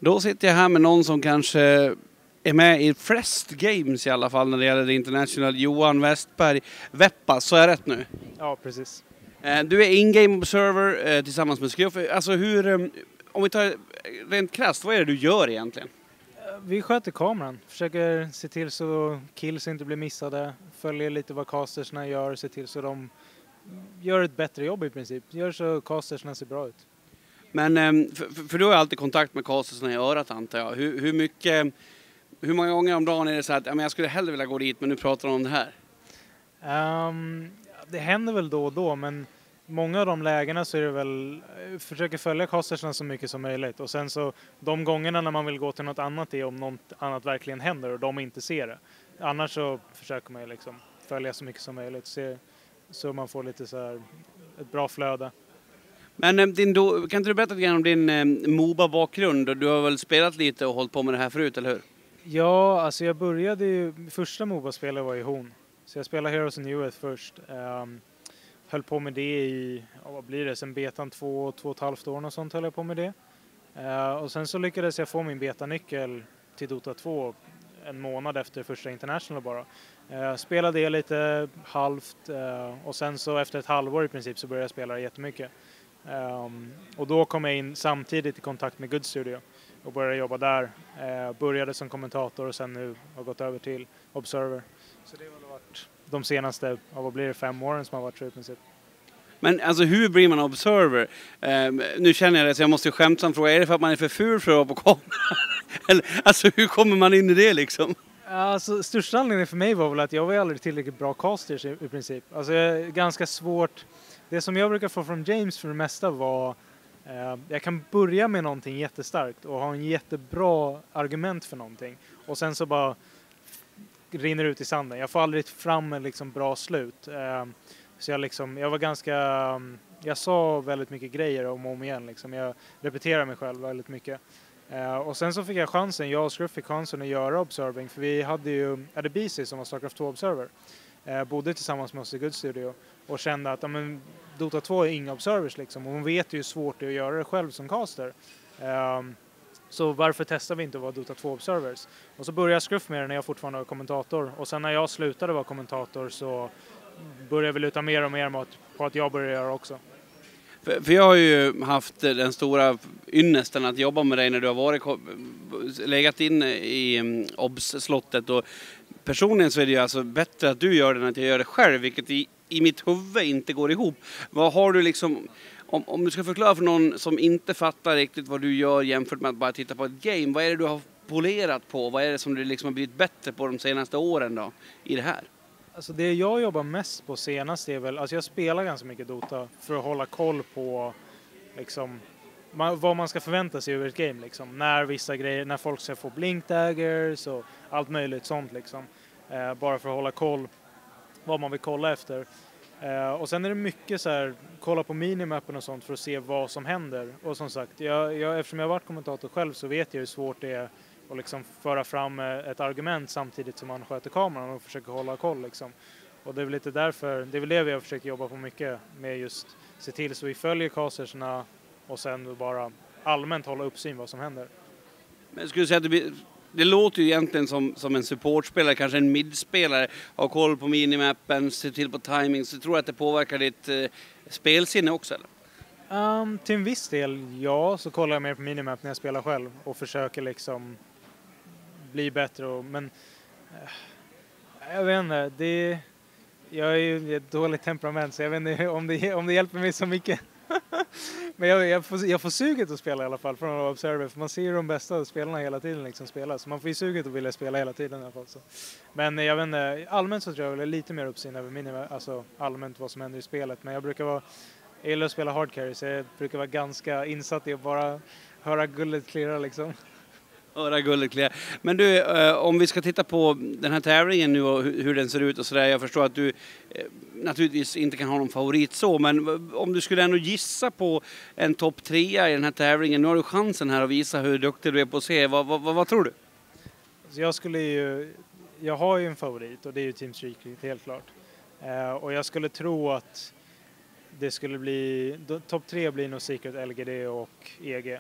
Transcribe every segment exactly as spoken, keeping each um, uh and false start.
Då sitter jag här med någon som kanske är med i flest games i alla fall när det gäller det International. Johan Westberg, Veppas, så är det rätt nu? Ja, precis. Du är in-game observer tillsammans med Skruff. Alltså hur, om vi tar rent krasst, vad är det du gör egentligen? Vi sköter kameran, försöker se till så kills inte blir missade, följer lite vad castersna gör, se till så de gör ett bättre jobb i princip. Gör så castersna ser bra ut. Men, för, för du har alltid kontakt med castersna i örat antar jag. Hur, hur mycket, hur många gånger om dagen är det så att jag skulle hellre vilja gå dit men nu pratar de om det här? Um, det händer väl då och då, men många av de lägena så är det väl försöker följa castersna så mycket som möjligt. Och sen så de gångerna när man vill gå till något annat är om något annat verkligen händer och de inte ser det. Annars så försöker man liksom följa så mycket som möjligt så, så man får lite så här ett bra flöde. Men din do, kan inte du berätta lite grann om din eh, MOBA-bakgrund? Du har väl spelat lite och hållit på med det här förut, eller hur? Ja, alltså jag började ju, första MOBA-spelet var i Horn. Så jag spelade Heroes of New Earth först. Um, höll på med det i, vad blir det, sen betan två, två och ett halvt år och sånt höll jag på med det. Uh, och sen så lyckades jag få min betanyckel till Dota två en månad efter första International bara. Uh, spelade det lite halvt uh, och sen så efter ett halvår i princip så började jag spela jättemycket. Um, och då kom jag in samtidigt i kontakt med Good Studio och började jobba där. Uh, började som kommentator och sen nu har gått över till Observer. Så det har väl varit de senaste, vad blir det, fem åren som har varit så i princip. Men alltså hur blir man observer? Uh, nu känner jag det så jag måste skämtsamt fråga, är det för att man är för ful för att vara på kameran? Eller alltså hur kommer man in i det liksom? Alltså största anledningen för mig var väl att jag var aldrig tillräckligt bra casters i, i princip. Alltså jag är ganska svårt. Det som jag brukar få från James för det mesta var eh, jag kan börja med någonting jättestarkt och ha en jättebra argument för någonting. Och sen så bara rinner ut i sanden. Jag får aldrig fram en liksom bra slut. Eh, så jag liksom, jag var ganska, jag sa väldigt mycket grejer om och om igen liksom. Jag repeterar mig själv väldigt mycket. Uh, och sen så fick jag chansen, jag och Scruff fick chansen att göra observing, för vi hade ju Adebisi som var Starcraft två observer, uh, bodde tillsammans med oss i Good Studio och kände att men, Dota två är inga observers liksom, och hon vet ju hur svårt det är att göra det själv som caster. Uh, så varför testar vi inte att vara Dota två observers? Och så började jag Scruff med det när jag fortfarande var kommentator, och sen när jag slutade vara kommentator så började vi luta mer och mer mot, på att jag började göra också. För, för jag har ju haft den stora ynnesten att jobba med dig när du har varit legat in i um, obs-slottet, och personligen så är det ju alltså bättre att du gör det än att jag gör det själv, vilket i, i mitt huvud inte går ihop. Vad har du liksom, om, om du ska förklara för någon som inte fattar riktigt vad du gör jämfört med att bara titta på ett game, vad är det du har polerat på? Vad är det som du liksom har blivit bättre på de senaste åren då i det här? Alltså det jag jobbar mest på senast är väl, alltså jag spelar ganska mycket Dota för att hålla koll på liksom, man, vad man ska förvänta sig över ett game liksom. När vissa grejer, när folk ska få blink daggers och allt möjligt sånt liksom. Eh, bara för att hålla koll vad man vill kolla efter. Eh, och sen är det mycket så här, kolla på minimappen och sånt för att se vad som händer. Och som sagt, jag, jag, eftersom jag har varit kommentator själv så vet jag hur svårt det är och liksom föra fram ett argument samtidigt som man sköter kameran och försöker hålla koll liksom. Och det är väl lite därför, det är väl det vi har försökt jobba på mycket med, just se till så vi följer casterserna och sen bara allmänt hålla uppsyn vad som händer. Men skulle du säga att det, blir, det låter ju egentligen som, som en supportspelare, kanske en midspelare, ha koll på minimappen, se till på timing, så tror du att det påverkar ditt eh, spelsinne också eller? Um, till en viss del ja, så kollar jag mer på minimap när jag spelar själv och försöker liksom bli bättre, och, men äh, jag vet inte, det, jag är ju ett dåligt temperament så jag vet inte om det, om det hjälper mig så mycket. Men jag, jag, får, jag får suget att spela i alla fall från att vara observer, för man ser ju de bästa spelarna hela tiden liksom spela, så man får ju suget att vilja spela hela tiden i alla fall. Så. Men jag vet inte, allmänt så tror jag väl lite mer uppsyn över minimap, alltså allmänt vad som händer i spelet, men jag brukar vara, jag gillar att spela hard carry så jag brukar vara ganska insatt i att bara höra gullet klirra liksom. Höra gullet klirra. Men du, eh, om vi ska titta på den här tävlingen nu och hur, hur den ser ut och sådär. Jag förstår att du eh, naturligtvis inte kan ha någon favorit så, men om du skulle ändå gissa på en topp trea i den här tävlingen, nu har du chansen här att visa hur duktig du är på att se. Vad, vad, vad tror du? Så jag skulle ju, jag har ju en favorit och det är ju Team Street, helt klart. Eh, och jag skulle tro att det skulle bli, topp tre blir nog Secret, L G D och E G.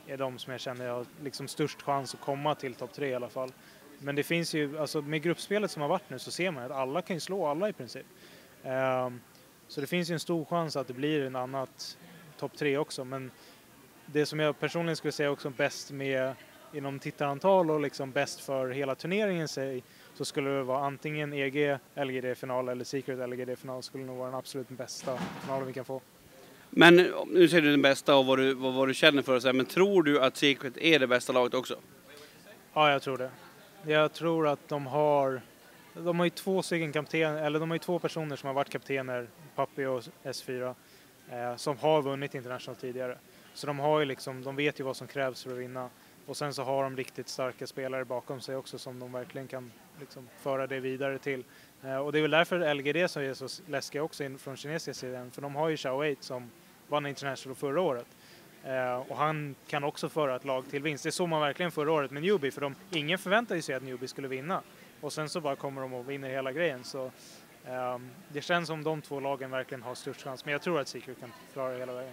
är de som jag känner har liksom störst chans att komma till topp tre i alla fall. Men det finns ju, alltså med gruppspelet som har varit nu så ser man att alla kan ju slå alla i princip. Um, så det finns ju en stor chans att det blir en annat topp tre också. Men det som jag personligen skulle säga också bäst med inom tittarantal och liksom bäst för hela turneringen sig, så skulle det vara antingen E G L G D-final eller Secret L G D-final skulle nog vara den absolut bästa finalen vi kan få. Men nu säger du den bästa och vad du, vad, vad du känner för sig, men tror du att Secret är det bästa laget också? Ja, jag tror det. Jag tror att de har, de har ju två stycken kapten, eller de har ju två personer som har varit kaptener, Pappi och S fyra, eh, som har vunnit International tidigare. Så de har ju liksom, de vet ju vad som krävs för att vinna. Och sen så har de riktigt starka spelare bakom sig också som de verkligen kan liksom föra det vidare till. Eh, och det är väl därför L G D som är så läskiga också in från kinesiska sidan. För de har ju Xiao Wei som vann International förra året. Eh, och han kan också föra ett lag till vinst. Det såg man verkligen förra året med Newbie. För de, ingen förväntade sig att Newbie skulle vinna. Och sen så bara kommer de och vinner hela grejen. Så eh, det känns som de två lagen verkligen har störst chans. Men jag tror att Secret kan klara det hela vägen.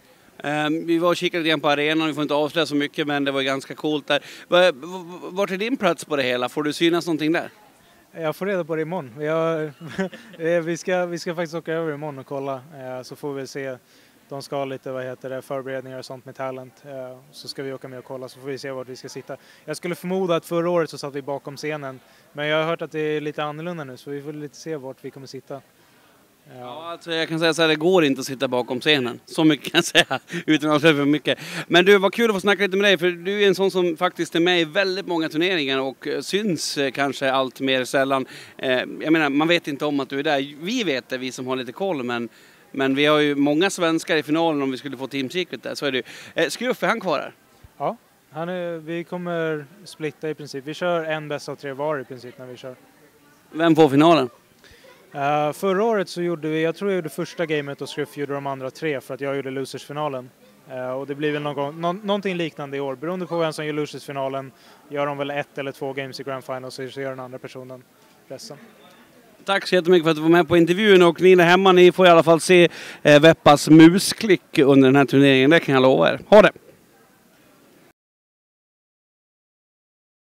Um, vi var och kikade igen på arenan, vi får inte avslöja så mycket, men det var ganska coolt där. Vart är din plats på det hela? Får du synas någonting där? Jag får reda på det imorgon. Vi, har, vi, ska, vi ska faktiskt åka över imorgon och kolla, så får vi se. De ska ha lite vad heter det, förberedningar och sånt med talent. Så ska vi åka med och kolla, så får vi se vart vi ska sitta. Jag skulle förmoda att förra året så satt vi bakom scenen. Men jag har hört att det är lite annorlunda nu, så vi får lite se vart vi kommer sitta. Ja, ja alltså jag kan säga så här, det går inte att sitta bakom scenen. Så mycket kan jag säga, utan att säga för mycket. Men du, var kul att få snacka lite med dig, för du är en sån som faktiskt är med i väldigt många turneringar och syns kanske allt mer sällan. Jag menar, man vet inte om att du är där. Vi vet det, vi som har lite koll, men, men vi har ju många svenskar i finalen om vi skulle få Team Secret där, så är det ju. Skruff, är han kvar här? Ja, han är, vi kommer splitta i princip. Vi kör en bäst av tre var i princip när vi kör. Vem får finalen? Uh, förra året så gjorde vi, jag tror jag gjorde första gamet och Skruff gjorde de andra tre för att jag gjorde Losers-finalen. Uh, och det blir väl någon, nå, någonting liknande i år. Beroende på vem som gör Losers-finalen gör de väl ett eller två games i Grand Final, så gör den andra personen resten. Tack så jättemycket för att du var med på intervjun, och ni där hemma, ni får i alla fall se eh, Veppas musklick under den här turneringen, det kan jag lova er. Ha det!